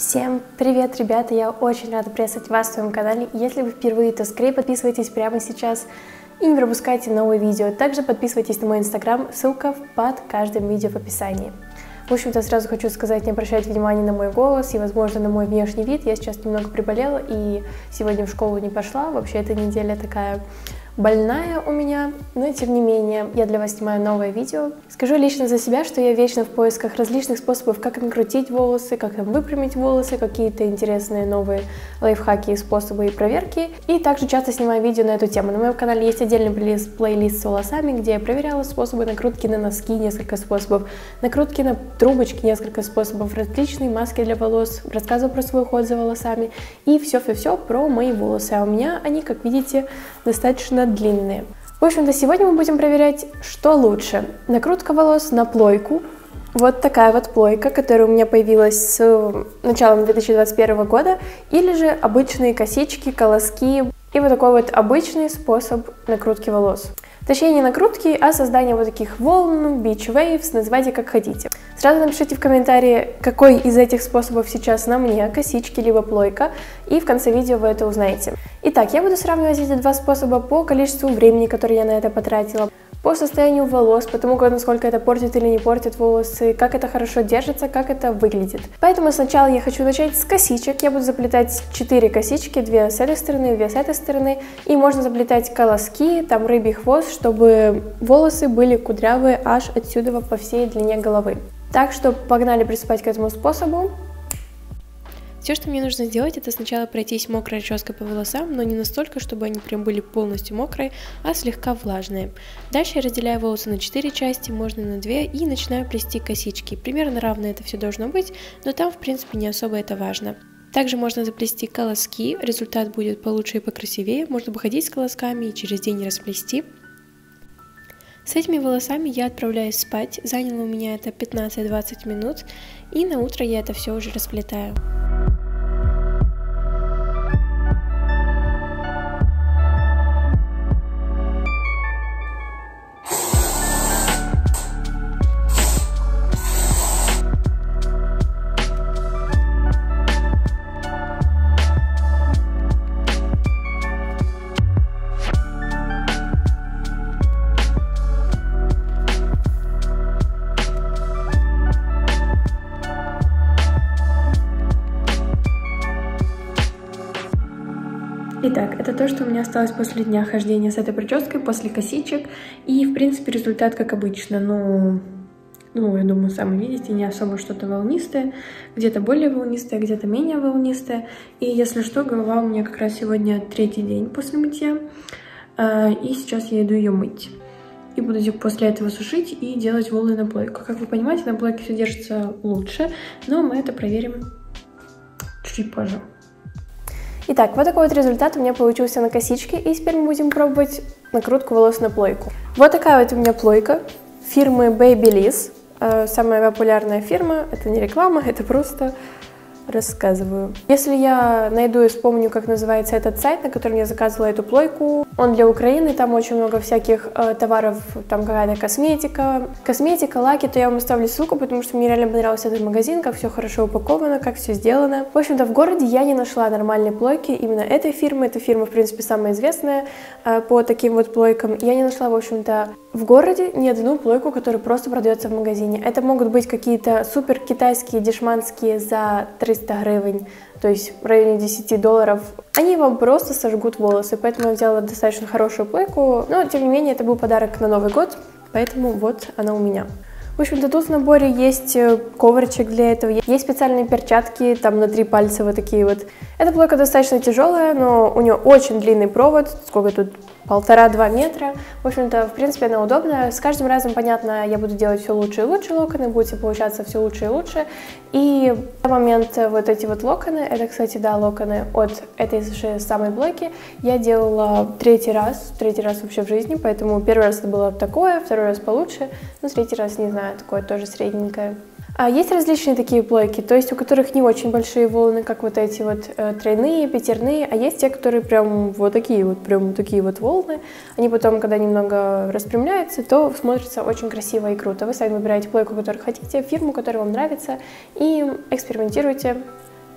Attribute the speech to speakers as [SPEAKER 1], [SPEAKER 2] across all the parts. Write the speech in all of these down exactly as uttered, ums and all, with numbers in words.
[SPEAKER 1] Всем привет, ребята! Я очень рада приветствовать вас в своем канале. Если вы впервые, то скорее подписывайтесь прямо сейчас и не пропускайте новые видео. Также подписывайтесь на мой инстаграм, ссылка под каждым видео в описании. В общем-то, сразу хочу сказать, не обращайте внимания на мой голос и, возможно, на мой внешний вид. Я сейчас немного приболела и сегодня в школу не пошла. Вообще, эта неделя такая больная у меня, но тем не менее, я для вас снимаю новое видео. Скажу лично за себя, что я вечно в поисках различных способов, как накрутить волосы, как там выпрямить волосы, какие-то интересные новые лайфхаки, способы и проверки. И также часто снимаю видео на эту тему. На моем канале есть отдельный плейлист, плейлист с волосами, где я проверяла способы накрутки на носки, несколько способов, накрутки на трубочки, несколько способов, различные маски для волос, рассказываю про свой уход за волосами и все-все-все про мои волосы. А у меня они, как видите, достаточно длинные. В общем-то, сегодня мы будем проверять, что лучше. Накрутка волос на плойку. Вот такая вот плойка, которая у меня появилась с началом две тысячи двадцать первого года. Или же обычные косички, колоски. И вот такой вот обычный способ накрутки волос. Точнее, не накрутки, а создание вот таких волн, beach waves, называйте как хотите. Сразу напишите в комментарии, какой из этих способов сейчас на мне, косички либо плойка, и в конце видео вы это узнаете. Итак, я буду сравнивать эти два способа по количеству времени, которое я на это потратила, по состоянию волос, потому как насколько это портит или не портит волосы, как это хорошо держится, как это выглядит. Поэтому сначала я хочу начать с косичек. Я буду заплетать четыре косички, две с этой стороны, две с этой стороны. И можно заплетать колоски, там рыбий хвост, чтобы волосы были кудрявые аж отсюда по всей длине головы. Так что погнали приступать к этому способу. Все, что мне нужно сделать, это сначала пройтись мокрой расческой по волосам, но не настолько, чтобы они прям были полностью мокрые, а слегка влажные. Дальше я разделяю волосы на четыре части, можно на две, и начинаю плести косички. Примерно равно это все должно быть, но там, в принципе, не особо это важно. Также можно заплести колоски, результат будет получше и покрасивее, можно походить с колосками и через день расплести. С этими волосами я отправляюсь спать, заняло у меня это пятнадцать-двадцать минут, и на утро я это все уже расплетаю. Итак, это то, что у меня осталось после дня хождения с этой прической, после косичек. И, в принципе, результат как обычно. Ну, ну я думаю, сами видите, не особо что-то волнистое. Где-то более волнистое, где-то менее волнистое. И, если что, голова у меня как раз сегодня третий день после мытья. И сейчас я иду ее мыть. И буду после этого сушить и делать волны на плойку. Как вы понимаете, на плойке все держится лучше, но мы это проверим чуть-чуть позже. Итак, вот такой вот результат у меня получился на косичке, и теперь мы будем пробовать накрутку волос на плойку. Вот такая вот у меня плойка фирмы Babyliss, самая популярная фирма, это не реклама, это просто рассказываю. Если я найду и вспомню, как называется этот сайт, на котором я заказывала эту плойку, он для Украины, там очень много всяких э, товаров, там какая-то косметика, косметика, лаки, то я вам оставлю ссылку, потому что мне реально понравился этот магазин, как все хорошо упаковано, как все сделано. В общем-то, в городе я не нашла нормальной плойки именно этой фирмы, эта фирма, в принципе, самая известная э, по таким вот плойкам. Я не нашла, в общем-то, в городе ни одну плойку, которая просто продается в магазине. Это могут быть какие-то супер китайские, дешманские за триста гривен, то есть в районе десяти долларов. Они вам просто сожгут волосы, поэтому я взяла достаточно хорошую плойку, но тем не менее это был подарок на Новый год, поэтому вот она у меня. В общем-то, тут в наборе есть ковричек для этого, есть специальные перчатки, там на три пальца вот такие вот. Эта плойка достаточно тяжелая, но у нее очень длинный провод, сколько тут, полтора-два метра. В общем-то, в принципе, она удобная. С каждым разом, понятно, я буду делать все лучше и лучше локоны, будете получаться все лучше и лучше. И в момент вот эти вот локоны, это, кстати, да, локоны от этой же самой плойки, я делала третий раз, третий раз вообще в жизни, поэтому первый раз это было такое, второй раз получше, но третий раз, не знаю, такое тоже средненькое. А есть различные такие плойки, то есть у которых не очень большие волны, как вот эти вот э, тройные, пятерные, а есть те, которые прям вот такие вот, прям такие вот волны. Они потом, когда немного распрямляются, то смотрится очень красиво и круто. Вы сами выбираете плойку, которую хотите, фирму, которая вам нравится, и экспериментируйте.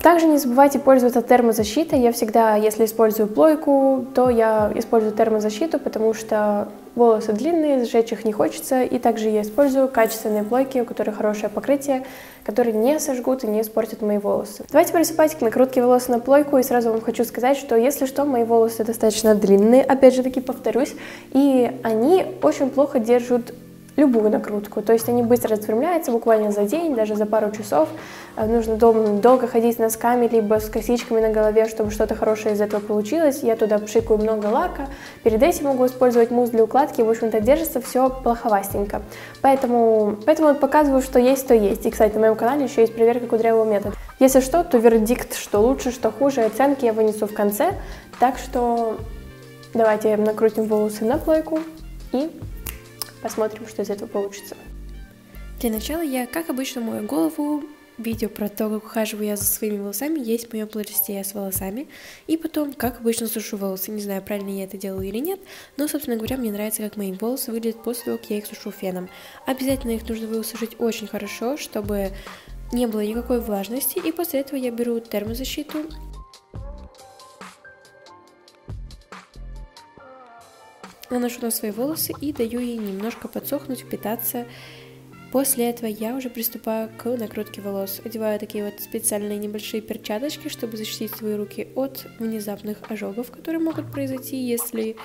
[SPEAKER 1] Также не забывайте пользоваться термозащитой. Я всегда, если использую плойку, то я использую термозащиту, потому что волосы длинные, сжечь их не хочется. И также я использую качественные плойки, у которых хорошее покрытие, которые не сожгут и не испортят мои волосы. Давайте приступать к накрутке волос на плойку. И сразу вам хочу сказать, что если что, мои волосы достаточно длинные, опять же таки повторюсь, и они очень плохо держат любую накрутку, то есть они быстро распрямляются буквально за день, даже за пару часов. Нужно дол- долго ходить с носками, либо с косичками на голове, чтобы что-то хорошее из этого получилось. Я туда пшикаю много лака, перед этим могу использовать мусс для укладки, в общем-то держится все плоховастенько. Поэтому, поэтому показываю, что есть, то есть. И, кстати, на моем канале еще есть проверка кудрявого метода. Если что, то вердикт, что лучше, что хуже, оценки я вынесу в конце. Так что давайте накрутим волосы на плойку и посмотрим, что из этого получится. Для начала я, как обычно, мою голову. Видео про то, как ухаживаю я за своими волосами, есть в моем плейлисте с волосами. И потом, как обычно, сушу волосы. Не знаю, правильно я это делаю или нет, но, собственно говоря, мне нравится, как мои волосы выглядят после того, как я их сушу феном. Обязательно их нужно высушить очень хорошо, чтобы не было никакой влажности. И после этого я беру термозащиту. Наношу на свои волосы и даю ей немножко подсохнуть, впитаться. После этого я уже приступаю к накрутке волос. Одеваю такие вот специальные небольшие перчаточки, чтобы защитить свои руки от внезапных ожогов, которые могут произойти, если,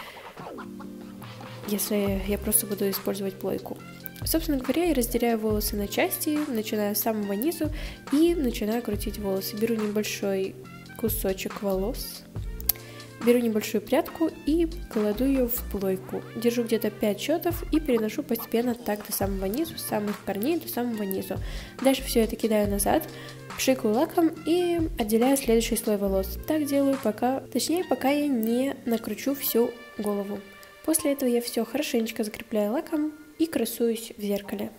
[SPEAKER 1] если я просто буду использовать плойку. Собственно говоря, я разделяю волосы на части, начиная с самого низу и начинаю крутить волосы. Беру небольшой кусочек волос. Беру небольшую прядку и кладу ее в плойку. Держу где-то пять счетов и переношу постепенно так до самого низу, с самых корней до самого низу. Дальше все это кидаю назад, пшикаю лаком и отделяю следующий слой волос. Так делаю пока, точнее пока я не накручу всю голову. После этого я все хорошенечко закрепляю лаком и красуюсь в зеркале.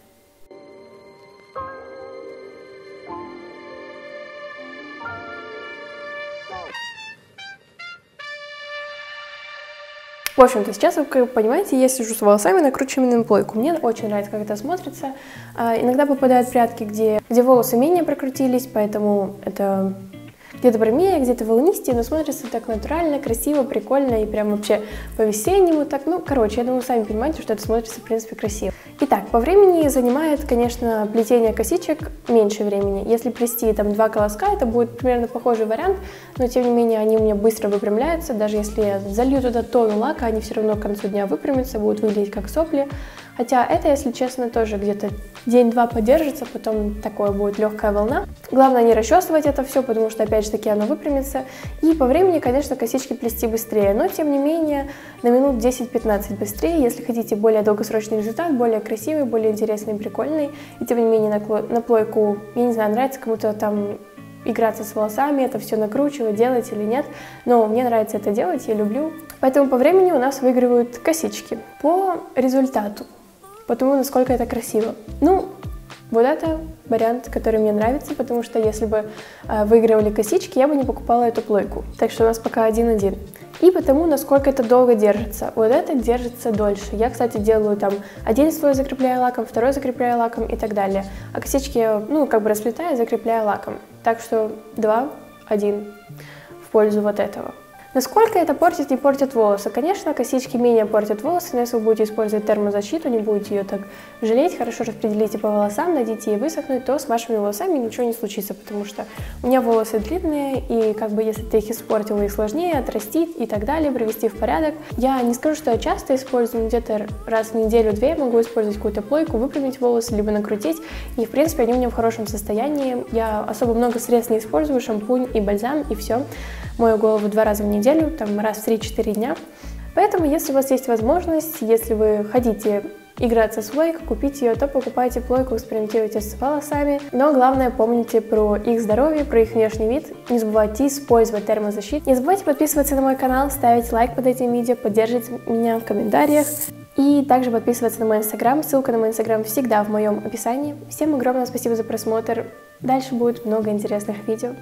[SPEAKER 1] В общем-то, сейчас, вы, как вы понимаете, я сижу с волосами, накручиваемыми на плойку. Мне очень нравится, как это смотрится. А, иногда попадают прядки, где, где волосы менее прокрутились, поэтому это где-то прямее, где-то волнистее, но смотрится так натурально, красиво, прикольно и прям вообще по-весеннему так. Ну, короче, я думаю, сами понимаете, что это смотрится, в принципе, красиво. Итак, по времени занимает, конечно, плетение косичек меньше времени. Если плести там два колоска, это будет примерно похожий вариант, но тем не менее они у меня быстро выпрямляются. Даже если я залью туда тонну лака, они все равно к концу дня выпрямятся, будут выглядеть как сопли. Хотя это, если честно, тоже где-то день-два подержится, потом такое будет легкая волна. Главное не расчесывать это все, потому что, опять же таки, оно выпрямится. И по времени, конечно, косички плести быстрее, но, тем не менее, на минут десять-пятнадцать быстрее, если хотите более долгосрочный результат, более красивый, более интересный, прикольный. И, тем не менее, на, на плойку, я не знаю, нравится кому-то там играться с волосами, это все накручивать, делать или нет, но мне нравится это делать, я люблю. Поэтому по времени у нас выигрывают косички. По результату, потому насколько это красиво. Ну, вот это вариант, который мне нравится, потому что если бы э, выигрывали косички, я бы не покупала эту плойку. Так что у нас пока один-один. И потому, насколько это долго держится. Вот это держится дольше. Я, кстати, делаю там один слой, закрепляю лаком, второй закрепляю лаком и так далее. А косички я, ну, как бы расплетаю, закрепляю лаком. Так что два-один в пользу вот этого. Насколько это портит, не портит волосы? Конечно, косички менее портят волосы, но если вы будете использовать термозащиту, не будете ее так жалеть, хорошо распределите по волосам, дадите ей высохнуть, то с вашими волосами ничего не случится, потому что у меня волосы длинные, и как бы если ты их испортил, их сложнее отрастить и так далее, привести в порядок. Я не скажу, что я часто использую, где-то раз в неделю-две я могу использовать какую-то плойку, выпрямить волосы, либо накрутить, и в принципе они у меня в хорошем состоянии. Я особо много средств не использую, шампунь и бальзам, и все. Мою голову два раза в неделю, там раз в три-четыре дня. Поэтому, если у вас есть возможность, если вы хотите играться с плойкой, купить ее, то покупайте плойку, экспериментируйте с волосами. Но главное, помните про их здоровье, про их внешний вид. Не забывайте использовать термозащиту. Не забывайте подписываться на мой канал, ставить лайк под этим видео, поддерживать меня в комментариях. И также подписываться на мой инстаграм. Ссылка на мой инстаграм всегда в моем описании. Всем огромное спасибо за просмотр. Дальше будет много интересных видео.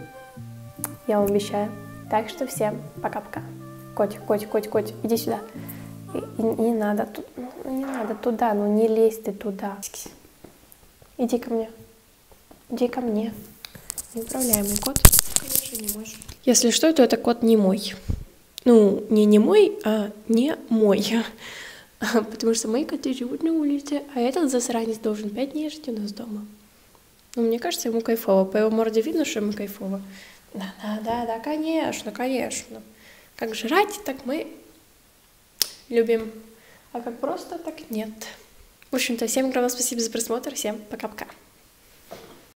[SPEAKER 1] Я вам обещаю. Так что всем пока-пока. Котик, котик, котик, котик, иди сюда. И, и, не надо, тут, ну, не надо туда, ну не лезь ты туда. Иди ко мне. Иди ко мне. Неуправляемый кот. конечно, не мой. Если что, то это кот не мой. Ну, не не мой, а не мой. Потому что мои коты живут на улице, а этот засранец должен пять дней жить у нас дома. Ну, мне кажется, ему кайфово. По его морде видно, что ему кайфово. Да, да, да, да, конечно, конечно. Как жрать, так мы любим. А как просто, так нет. В общем-то, всем огромное спасибо за просмотр. Всем пока-пока.